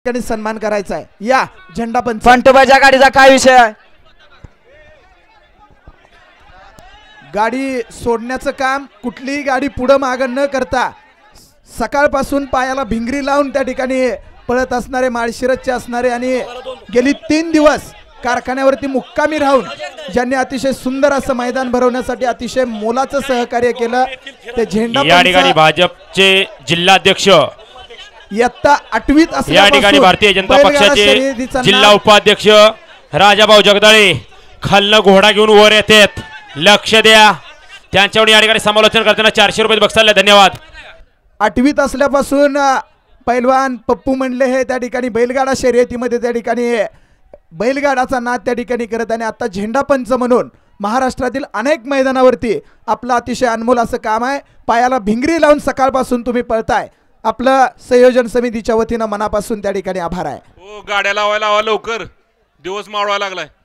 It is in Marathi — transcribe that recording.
ठिकाणी सन्मान करायचा आहे। या झेंडा पंच फंटोबाच्या गाडीचा काय विषय आहे? गाडी सोडण्याचं काम कुठलीही गाडी पुढं मागं न करता सकाळपासून पायाला भिंगरी लावून त्या ठिकाणी पळत असणारे माळशिरसचे असणारे आणि गेली 3 दिवस कारखान्यावरती मुक्कामी राहून ज्यांनी अतिशय सुंदर असं मैदान भरवण्यासाठी अतिशय मोलाचं सहकार्य केलं ते झेंडा या ठिकाणी भाजपचे जिल्हाध्यक्ष इयत्ता 8वीत या ठिकाणी भारतीय जनता पक्षाचे जिल्हा उपाध्यक्ष राजाभाऊ जगदाळे खालनं घोडा घेऊन वर येतात। लक्ष द्या त्यांच्यावर या ठिकाणी समालोचन करताना 400 रुपये बक्षीस। धन्यवाद। 8वीत असल्यापासून पैलवान पप्पू मंडले हे त्या ठिकाणी बैलगाडा शर्यतीमध्ये त्या ठिकाणी बैलगाडाचा नाद त्या ठिकाणी करत आणि आता झेंडा पंच म्हणून महाराष्ट्रातील अनेक मैदानावरती आपलं अतिशय अनमोल असं काम आहे। पायाला भिंगरी लावून सकाळपासून तुम्ही पळताय, आपलं संयोजन समितीच्या वतीनं मनापासून त्या ठिकाणी आभार आहे। गाड्या लावायला लवकर दिवस मावळायला लागलाय।